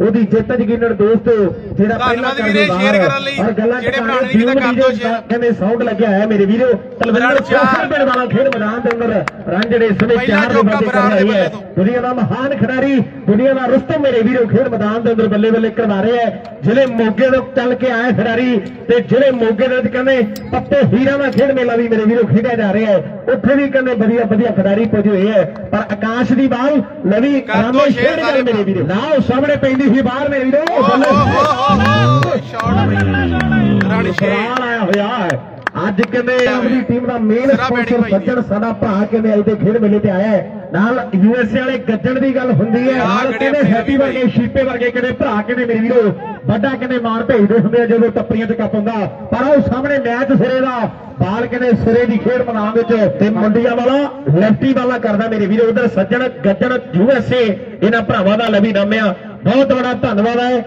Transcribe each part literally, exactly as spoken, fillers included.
ਉਹਦੀ ਜਿੱਤ ਯਕੀਨਨ ਦੋਸਤੋ ਜਿਹੜਾ ਪਹਿਲਾਂ ਕਰਦੇ ਬਾਹਰ ਔਰ ਗੱਲਾਂ ਕਹਿੰਦੇ ਸਾਊਂਡ ਲੱਗਿਆ ਹੈ ਮੇਰੇ ਵੀਰੋ ਤਲਵਿੰਦਰ ਚਾਰ ਪਿੰਡ ਵਾਲਾ ਖੇਡ ਮੈਦਾਨ ਦੇ ਅੰਦਰ ਰਨ ਜਿਹੜੇ ਇਸ ਵੇਲੇ ਚਾਰ ਦੇ ਬੱਲੇ ਕਰ ਰਹੀ ਹੈ ਦੁਨੀਆ ਦਾ ਮਹਾਨ ਖਿਡਾਰੀ ਦੁਨੀਆ ਦਾ ਰੁਸਤਮ ਮੇਰੇ ਵੀਰੋ ਖੇਡ ਮੈਦਾਨ ਦੇ ਅੰਦਰ ਬੱਲੇ ਬੱਲੇ ਕਰਵਾ ਰਹੇ ਹੈ ਜਿਹੜੇ ਮੋਗੇ ਤੋਂ ਚੱਲ ਕੇ ਆਏ ਖਿਡਾਰੀ ਤੇ ਜਿਹੜੇ ਮੋਗੇ ਦੇ ਵਿੱਚ ਕਹਿੰਦੇ ਪੱਤੇ ਹੀਰਾ ਦਾ ਖੇਡ ਮੇਲਾ ਵੀ ਮੇਰੇ ਵੀਰੋ ਖੇਡਿਆ ਜਾ ਰਿਹਾ ਹੈ ਉੱਥੇ ਵੀ ਕਹਿੰਦੇ ਵਧੀਆ ਵਧੀਆ ਖਿਡਾਰੀ ਪੁੱਜੇ ਹੋਏ ਹੈ ਪਰ ਆਕਾਸ਼ ਦੀ ਬਾਲ ਨਵੀਂ ਰਾਮੇ ਖੇਡ ਕਰ ਮੇਰੇ ਵੀਰੋ ਲਾਓ ਸਾਹਮਣੇ ਪੈਂਦੀ ਸੀ ਬਾਹਰ ਮੇਰੇ ਵੀਰੋ ਸ਼ਾਟ ਆਇਆ ਹੋਇਆ ਹੈ ਅੱਜ ਕਹਿੰਦੇ ਆਪਣੀ ਟੀਮ ਦਾ ਮੇਨ ਸਪਾਂਸਰ ਸੱਜਣ ਸਾਡਾ ਭਰਾ ਕਹਿੰਦੇ ਅੱਜ ਦੇ ਖੇਡ ਮੇਲੇ ਤੇ ਆਇਆ ਹੈ ਨਾਲ ਯੂਐਸਏ ਵਾਲੇ ਗੱਜਣ ਦੀ ਗੱਲ ਹੁੰਦੀ ਹੈ ਨਾਲ ਕਹਿੰਦੇ ਹੈਪੀ ਵਰਗੇ ਸ਼ੀਪੇ ਵਰਗੇ ਕਹਿੰਦੇ ਭਰਾ ਕਹਿੰਦੇ ਮੇਰੇ ਵੀਰੋ ਵੱਡਾ ਕਹਿੰਦੇ ਮਾਰ ਭੇਜਦੇ ਹੁੰਦੇ ਆ ਜਦੋਂ ਟੱਪਰੀਆਂ 'ਚ ਕੱਪ ਹੁੰਦਾ ਪਰ ਉਹ ਸਾਹਮਣੇ ਮੈਚ ਸਿਰੇ ਦਾ ਬਾਲ ਕਹਿੰਦੇ ਸਿਰੇ ਦੀ ਖੇਡ ਮੈਦਾਨ ਵਿੱਚ ਤੇ ਮੁੰਡਿਆਂ ਵਾਲਾ ਲੈਫਟੀ ਵਾਲਾ ਕਰਦਾ ਮੇਰੇ ਵੀਰੋ ਉਧਰ ਸੱਜਣ ਗੱਜਣ ਯੂਐਸਏ ਇਹਨਾਂ ਭਰਾਵਾਂ ਦਾ ਲਵੀ ਨਾਮਿਆ ਬਹੁਤ ਬੜਾ ਧੰਨਵਾਦ ਹੈ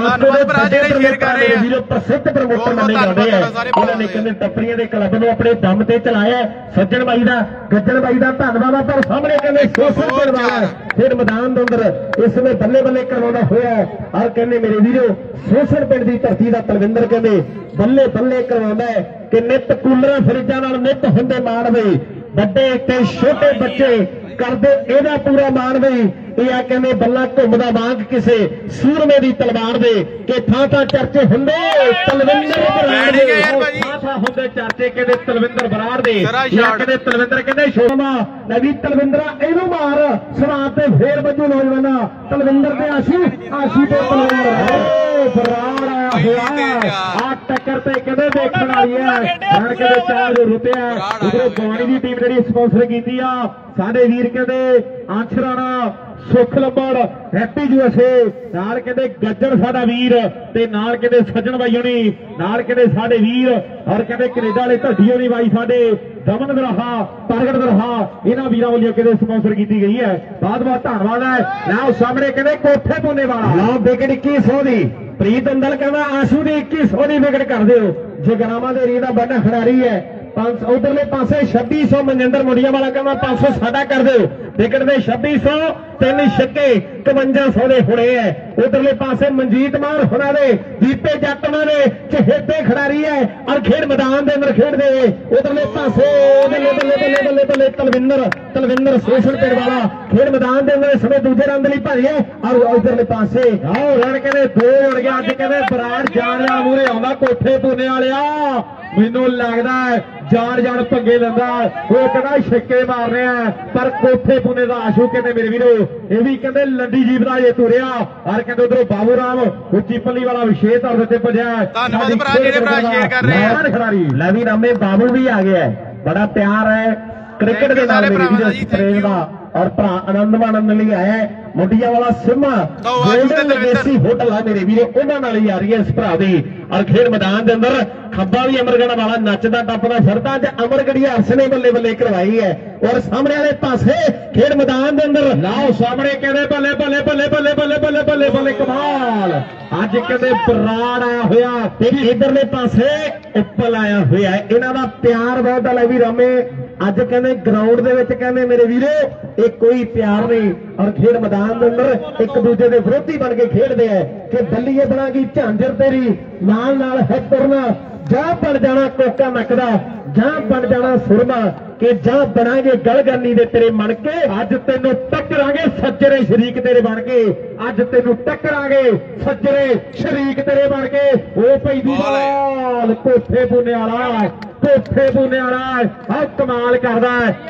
ਪ੍ਰਸਿੱਧ ਪ੍ਰਮੋਟਰ ਮੰਨੇ ਜਾਂਦੇ ਆ ਉਹਨਾਂ ਨੇ ਕਹਿੰਦੇ ਟੱਪਰੀਆਂ ਦੇ ਕਲੱਬ ਨੂੰ ਆਪਣੇ ਦਮ ਤੇ ਚਲਾਇਆ ਸੱਜਣ ਬਾਈ ਦਾ ਗੱਜਣ ਬਾਈ ਦਾ ਧੰਨਵਾਦ ਆ ਪਰ ਸਾਹਮਣੇ ਕਹਿੰਦੇ ਸੋਸ਼ਲ ਕਰਵਾਇਆ ਫਿਰ ਮੈਦਾਨ ਦੇ ਅੰਦਰ ਇਸ ਵੇਲੇ ਬੱਲੇ ਬੱਲੇ ਕਰਵਾਉਂਦਾ ਹੋਇਆ ਔਰ ਕਹਿੰਦੇ ਮੇਰੇ ਵੀਰੋ ਸੋਸ਼ਲ ਪਿੰਡ ਦੀ ਧਰਤੀ ਦਾ ਤਲਵਿੰਦਰ ਕਹਿੰਦੇ ਬੱਲੇ ਬੱਲੇ ਕਰਵਾਉਂਦਾ ਹੈ ਕਿ ਨਿੱਤ ਕੂਲਰਾਂ ਫਰਿੱਜਾਂ ਨਾਲ ਨਿੱਤ ਹੁੰਦੇ ਮਾਣਦੇ ਵੱਡੇ ਤੇ ਛੋਟੇ ਬੱਚੇ ਕਰਦੇ ਇਹਦਾ ਪੂਰਾ ਮਾਣਦੇ ਇਹ ਆ ਕਹਿੰਦੇ ਬੱਲਾ ਘੁੰਮਦਾ ਵਾਂਗ ਕਿਸੇ ਸੂਰਮੇ ਦੀ ਤਲਵਾਰ ਦੇ ਕਿ ਥਾਂ ਥਾਂ ਚਰਚੇ ਹੁੰਦੇ ਤਲਵਿੰਦਰ ਬਰਾੜ ਦੇ ਥਾਂ ਥਾਂ ਹੁੰਦੇ ਚਰਚੇ ਕਹਿੰਦੇ ਤਲਵਿੰਦਰ ਬਰਾੜ ਦੇ ਜਾਂ ਕਹਿੰਦੇ ਤਲਵਿੰਦਰ ਕਹਿੰਦੇ ਸ਼ੋਮਾ ਨਵੀ ਤਲਵਿੰਦਰਾ ਇਹਨੂੰ ਮਾਰ ਸਵਾਦ ਤੇ ਫੇਰ ਵੱਜੂ ਨੌਜਵਾਨਾ ਤਲਵਿੰਦਰ ਤੇ ਆਸ਼ੂ ਆਸ਼ੂ ਤੇ ਤਲਵਿੰਦਰ ਬਰਾੜ ਆਇਆ ਹੋਇਆ ਆ ਟੱਕਰ ਤੇ ਕਹਿੰਦੇ ਦੇਖਣ ਵਾਲੀ ਹੈ ਰਣ ਕਹਿੰਦੇ ਚਾਰ ਜੋ ਰੁਪਿਆ ਉਧਰੋਂ ਗਵਾਣੀ ਦੀ ਟੀਮ ਜਿਹੜੀ ਸਪਾਂਸਰ ਕੀਤੀ ਆ ਸਾਡੇ ਵੀਰ ਕਹਿੰਦੇ ਆਂਛ ਰਾਣਾ ਸੁਖ ਲੰਬੜ ਹੈਪੀ ਯੂਐਸਏ ਨਾਲ ਕਹਿੰਦੇ ਗੱਜਣ ਸਾਡਾ ਵੀਰ ਤੇ ਨਾਲ ਕਹਿੰਦੇ ਸੱਜਣ ਬਾਈ ਹੋਣੀ ਨਾਲ ਕਹਿੰਦੇ ਸਾਡੇ ਵੀਰ ਔਰ ਕਹਿੰਦੇ ਕੈਨੇਡਾ ਵਾਲੇ ਢੱਡੀ ਹੋਣੀ ਬਾਈ ਸਾਡੇ ਦਮਨ ਦਰਹਾ ਪ੍ਰਗਟ ਦਰਹਾ ਇਹਨਾਂ ਵੀਰਾਂ ਵੱਲੋਂ ਕਹਿੰਦੇ ਸਪਾਂਸਰ ਕੀਤੀ ਗਈ ਹੈ ਬਹੁਤ ਬਹੁਤ ਧੰਨਵਾਦ ਹੈ ਨਾ ਸਾਹਮਣੇ ਕਹਿੰਦੇ ਕੋਠੇ ਪੁੰਨੇ ਵਾਲਾ ਲਓ ਵਿਕਟ ਇੱਕੀ ਸੌ ਦੀ ਪ੍ਰੀਤ ਅੰਦਲ ਕਹਿੰਦਾ ਆਸ਼ੂ ਦੀ ਇੱਕੀ ਸੌ ਦੀ ਵਿਕਟ ਕਰ ਦਿਓ ਜਗਰਾਵਾਂ ਦੇ ਰੀ ਦਾ ਵੱਡਾ ਖਿਡਾਰੀ ਹੈ ਉਧਰਲੇ ਪਾਸੇ ਛੱਬੀ ਸੌ ਮਨਜਿੰਦਰ ਮੁੰਡੀਆਂ ਵਾਲਾ ਕਹਿੰਦਾ ਪੰਜ ਸੌ ਸਾਡਾ ਕਰ ਦਿਓ ਵਿਕਟ ਦੇ ਛੱਬੀ ਸੌ ਤਿੰਨ ਛੱਕੇ ਇਕਵੰਜਾ ਸੌ ਦੇ ਹੁਣੇ ਹੈ ਉਧਰਲੇ ਪਾਸੇ ਮਨਜੀਤ ਮਾਰ ਹੁਣਾਂ ਦੇ ਦੀਪੇ ਜੱਟਾਂ ਦੇ ਚਹੇਤੇ ਖਿਡਾਰੀ ਹੈ ਔਰ ਖੇਡ ਮੈਦਾਨ ਦੇ ਅੰਦਰ ਖੇਡਦੇ ਉਧਰਲੇ ਪਾਸੇ ਬੱਲੇ ਬੱਲੇ ਬੱਲੇ ਬੱਲੇ ਬੱਲੇ ਤਲਵਿੰਦਰ ਤਲਵਿੰਦਰ ਸੋਸ਼ਲ ਪਿੰਡ ਵਾਲਾ ਖੇਡ ਮੈਦਾਨ ਦੇ ਅੰਦਰ ਸਮੇਂ ਦੂਜੇ ਰਨ ਲਈ ਭਰੀ ਹੈ ਔਰ ਉਧਰਲੇ ਪਾਸੇ ਆਓ ਰਨ ਕਹਿੰਦੇ ਦੋ ਉੜ ਗਿਆ ਅੱਜ ਕਹਿੰਦੇ ਬਰਾੜ ਜਾਣ ਵਾਲਾ ਮੂਹਰੇ ਆਉਂਦਾ ਕੋਠੇ ਪੂਨੇ ਵਾਲਿਆ ਮੈਨੂੰ ਲੱਗਦਾ ਜਾਣ ਜਾਣ ਭੱਗੇ ਲੈਂਦਾ ਉਹ ਕਹਿੰਦਾ ਛੱਕੇ ਮਾਰ ਰਿਹਾ ਪਰ ਕੋਠੇ ਪੁਨੇ ਦਾ ਆਸ਼ੂ ਕਹਿੰਦੇ ਮੇਰੇ ਵੀਰੋ ਇਹ ਵੀ ਕਹਿੰਦੇ ਲੰਡੀ ਜੀਪ ਦਾ ਜੇ ਤੁਰਿਆ ਔਰ ਕਹਿੰਦੇ ਉਧਰੋਂ ਬਾਬੂ ਰਾਮ ਉੱਚੀ ਪੱਲੀ ਵਾਲਾ ਵਿਸ਼ੇਸ਼ ਤੌਰ ਤੇ ਭੱਜਿਆ ਧੰਨਵਾਦ ਭਰਾ ਜਿਹੜੇ ਭਰਾ ਸ਼ੇਅਰ ਕਰ ਰਹੇ ਆ ਖਿਡਾਰੀ ਲਵੀ ਰਾਮੇ ਬਾਬੂ ਵੀ ਆ ਗਿਆ ਬੜਾ ਪਿਆਰ ਹੈ ਕ੍ਰਿਕਟ ਦੇ ਨਾਲ ਮੇਰੇ ਵੀਰੋ ਪ੍ਰੇਮ ਦਾ ਔਰ ਭਰਾ ਆਨੰਦ ਮਾਣਨ ਲਈ ਆਇਆ ਮੁੰਡੀਆਂ ਵਾਲਾ ਸਿਮਾ ਗੋਲਡਨ ਦੇਸੀ ਹੋਟਲ ਆ ਮੇਰੇ ਵੀਰੇ ਉਹਨਾਂ ਨਾਲ ਹੀ ਆ ਰਹੀ ਹੈ ਇਸ ਭਰਾ ਦੀ ਔਰ ਖੇਡ ਮੈਦਾਨ ਦੇ ਅੰਦਰ ਖੱਬਾ ਵੀ ਅਮਰਗੜ੍ਹ ਵਾਲਾ ਨੱਚਦਾ ਟੱਪਦਾ ਫਿਰਦਾ ਤੇ ਅਮਰਗੜ੍ਹੀ ਹਰਸ ਨੇ ਬੱਲੇ ਬੱਲੇ ਕਰਵਾਈ ਹੈ ਔਰ ਸਾਹਮਣੇ ਵਾਲੇ ਪਾਸੇ ਖੇਡ ਮੈਦਾਨ ਦੇ ਅੰਦਰ ਲਾਓ ਸਾਹਮਣੇ ਕਹਿੰਦੇ ਬੱਲੇ ਬੱਲੇ ਬੱਲੇ ਬੱਲੇ ਬੱਲੇ ਬੱਲੇ ਬੱਲੇ ਬੱਲੇ ਕਮਾਲ ਅੱਜ ਕਹਿੰਦੇ ਬਰਾੜ ਆਇਆ ਹੋਇਆ ਤੇ ਇਧਰਲੇ ਪਾਸੇ ਉੱਪਲ ਆਇਆ ਹੋਇਆ ਇਹਨਾਂ ਦਾ ਪਿਆਰ ਬਹੁਤ ਹੈ ਵੀ ਰਾਮੇ ਅੱਜ ਕਹਿੰਦੇ ਗਰਾਊਂਡ ਦੇ ਵਿੱਚ ਕਹਿੰਦੇ ਮੇਰੇ ਵੀਰੋ ਇਹ ਕੋਈ ਪਿਆਰ ਨਹੀਂ ਔਰ ਖੇਡ ਮੈਦਾਨ ਦੇ ਅੰਦਰ ਇੱਕ ਦੂਜੇ ਦੇ ਵਿਰੋਧੀ ਬਣ ਕੇ ਖੇਡਦੇ ਆ ਕਿ ਬੱਲੀਏ ਬਣਾਗੀ ਝਾਂਜਰ ਤੇਰੀ ਨਾਲ ਨਾਲ ਹੈ ਤੁਰਨਾ ਜਾਂ ਬਣ ਜਾਣਾ ਕੋਕਾ ਨੱਕਦਾ ਜਾਂ ਬਣ ਜਾਣਾ ਸੁਰਮਾ ਕਿ ਜਾਂ ਬਣਾਂਗੇ ਗਲਗਰਨੀ ਦੇ ਤੇਰੇ ਮਣ ਕੇ ਅੱਜ ਤੈਨੂੰ ਟੱਕਰਾਂਗੇ ਸੱਜਰੇ ਸ਼ਰੀਕ ਤੇਰੇ ਬਣ ਕੇ ਅੱਜ ਤੈਨੂੰ ਟੱਕਰਾਂਗੇ ਸੱਜਰੇ ਸ਼ਰੀਕ ਤੇਰੇ ਬਣ ਕੇ ਉਹ ਪੈਂਦੀ ਬਾਲ ਕੋਠੇ ਪੁੰਨੇ ਵਾਲਾ ਕੋਠੇ ਪੁੰਨੇ ਵਾਲਾ ਆ ਕਮਾਲ ਕਰਦਾ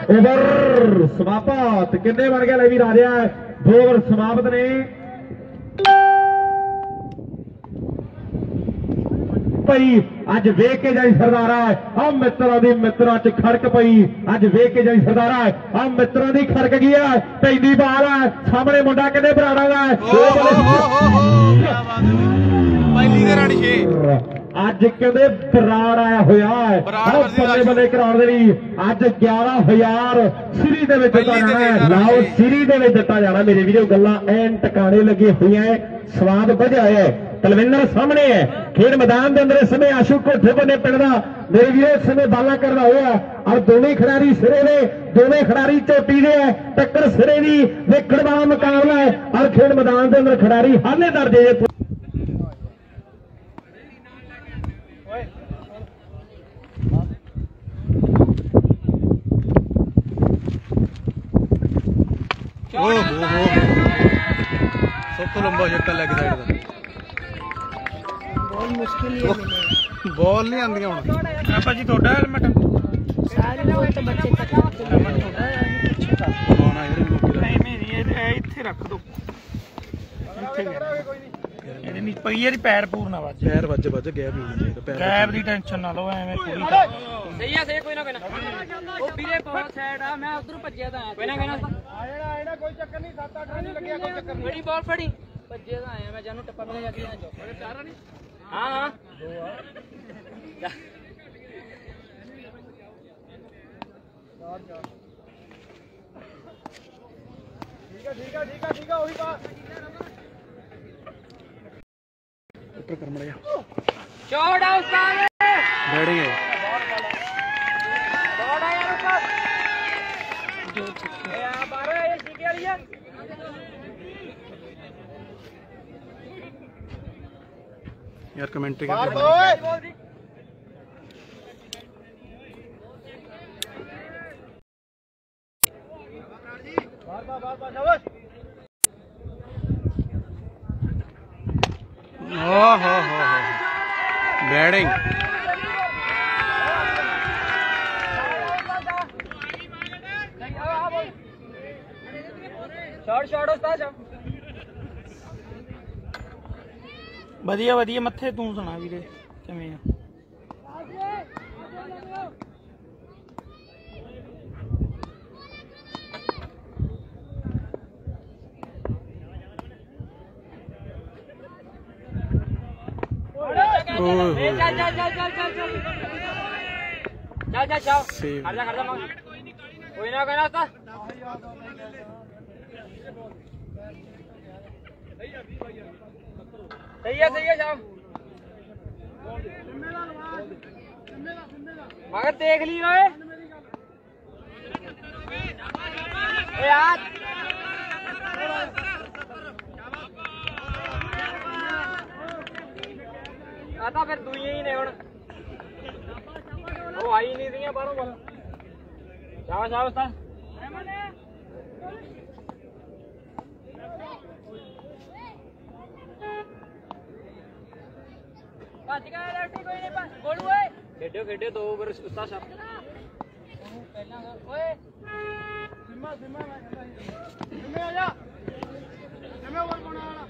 ਓਵਰ ਸਮਾਪਤ ਕਿੰਨੇ ਬਣ ਗਿਆ ਲੈ ਵੀ ਰਾਜਾ ਦੋ ਓਵਰ ਸਮਾਪਤ ਨੇ ਪਈ ਅੱਜ ਵੇਖ ਕੇ ਜਾਈ ਸਰਦਾਰਾ ਆ ਮਿੱਤਰਾਂ ਦੀ ਮਿੱਤਰਾਂ ਚ ਖੜਕ ਪਈ ਅੱਜ ਵੇਖ ਕੇ ਜਾਈ ਸਰਦਾਰਾ ਆ ਮਿੱਤਰਾਂ ਦੀ ਖੜਕ ਗਈ ਆ ਪੈਂਦੀ ਬਾਲ ਆ ਸਾਹਮਣੇ ਮੁੰਡਾ ਕਹਿੰਦੇ ਬਰਾੜਾ ਦਾ ਪਹਿਲੀ ਦੇ ਰਣ ਛੇ ਅੱਜ ਕਹਿੰਦੇ ਬਰਾੜ ਆਇਆ ਹੋਇਆ ਹੈ ਬੱਲੇ ਬੱਲੇ ਕਰਾਉਣ ਦੇ ਲਈ ਅੱਜ ਗਿਆਰਾਂ ਹਜ਼ਾਰ ਸਿਰੀ ਦੇ ਵਿੱਚ ਦਿੱਤਾ ਜਾਣਾ ਲਾਓ ਸਿਰੀ ਦੇ ਵਿੱਚ ਦਿੱਤਾ ਜਾਣਾ ਮੇਰੇ ਵੀਰੋ ਗੱਲਾਂ ਐਨ ਟਿਕਾਣੇ ਲੱਗੇ ਹੋਈਆਂ ਸਵਾਦ ਵਧਿਆ ਹੈ तलविंदर सामने है खेल मैदान के अंदर इस समय आशू कोठे बने पिंड का मेरे वीरो इस समय बाला करना हुआ और दोवें खिडारी सिरे ने दोवें खिडारी चोटी दे है टक्कर सिरे की देखने वाला मुकाबला है और खेल मैदान के अंदर खिडारी हाले दर्जे सब तो लंबा छक्का लेग साइड का बहुत मुश्किल है बॉल नहीं आंदी हुण आपा जी ਤੁਹਾਡਾ ਹੈਲਮਟ सारे ना तो बच्चे तक ਹੈਲਮਟ ਤੁਹਾਡਾ ਹੈ ਪਿੱਛੇ ਤਾਂ ਆਉਣਾ ਯਾਰ ਮੋਟੀ ਨਹੀਂ ਮੇਰੀ ਇਹ ਇੱਥੇ ਰੱਖ ਦੋ ਇੱਥੇ ਇਹਦੇ ਨਹੀਂ ਪਈ ਇਹਦੀ ਪੈਰ ਪੂਰਨਾ ਵੱਜ ਪੈਰ ਵੱਜ ਵੱਜ ਗੈਪ ਨਹੀਂ ਚਾਹੀਦਾ ਪੈਰ ਗੈਪ ਦੀ ਟੈਨਸ਼ਨ ਨਾ ਲਓ ਐਵੇਂ ਥੋੜੀ ਤਾਂ सही है सही कोई ना कोई ना वो ਵੀਰੇ ਬਹੁਤ ਸਾਈਡ ਆ ਮੈਂ ਉਧਰੋਂ ਭੱਜਿਆ ਤਾਂ ਆਇਆ ਕੋਈ ਨਾ ਕੋਈ ਨਾ ਆ ਜਿਹੜਾ ਆ ਜਿਹੜਾ ਕੋਈ ਚੱਕਰ ਨਹੀਂ ਸੱਤ ਅੱਠ ਨਹੀਂ ਲੱਗਿਆ ਕੋਈ ਚੱਕਰ ਬੜੀ ਬਾਲ ਫੜੀ ਭੱਜਿਆ ਤਾਂ ਆਇਆ ਮੈਂ ਜਾਨੂੰ ਟੱਪਾ ਮਿਲ ਜਾਂਦੀ ਨਾ ਜੋ ਚਾਰ ਨਹੀਂ ਹਾਂ ਹਾਂ ਠੀਕ ਹੈ ਠੀਕ ਹੈ ਠੀਕ ਹੈ ਠੀਕ ਹੈ ਉਹੀ ਬਾਤ ਉੱਪਰ ਕਰ ਮੜਿਆ शॉट आउट सारे बैटिंग है शॉट आया ऊपर जो छक्के ए आ बारह ये सीखे वाली है यार कमेंट्री बार कर बोल दी बार बार बार बार शाबाश ओ हो हो हो बैटिंग शॉट शॉट उस्ताद ਵਧੀਆ ਵਧੀਆ ਮੱਥੇ ਤੂੰ ਸੁਣਾ ਵੀਰੇ ਕਿਵੇਂ ਆ चल चल चल चल चल चल चल चल चल Save. खर्चा खर्चा मांग कोई ना कोई ना उस्ताद सही है सही है शाम मगर देख ली ओए ए यार आता फिर दुई ही ने हुण वो आई नहीं रही बाहरों बोल शाबाश शाबाश उस्ताद भज गया लेफ्टी कोई नहीं गोलू ओए खेडो खेडो दो ओवर उस्ताद साहब पहला ओए सिम्मा सिम्मा मैं सिम्मे आ जा सिम्मे ओवर कोना वाला